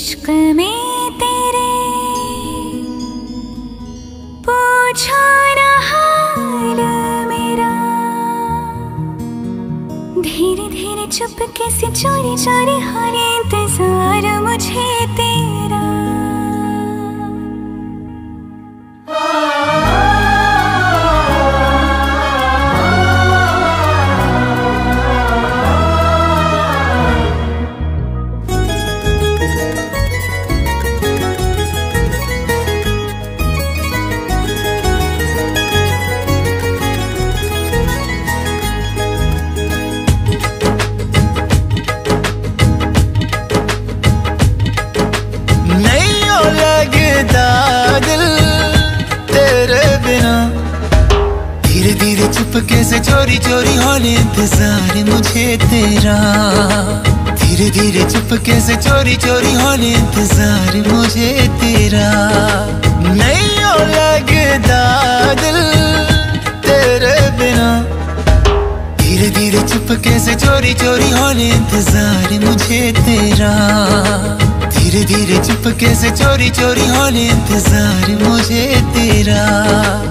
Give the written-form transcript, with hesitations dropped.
इश्क में तेरे पूछो ना हाल मेरा, धीरे धीरे चुपके से चोरी चोरी हर इंतजार मुझे तेरा। धीरे धीरे चुपके से चोरी चोरी होने इंतजार मुझे तेरा, धीरे धीरे चुपके से चोरी चोरी होने इंतजार मुझे तेरा। नहीं हो लगता दिल तेरे बिना, धीरे धीरे चुपके से चोरी चोरी होने इंतजार मुझे तेरा, धीरे धीरे चुपके से चोरी चोरी होने इंतजार मुझे तेरा।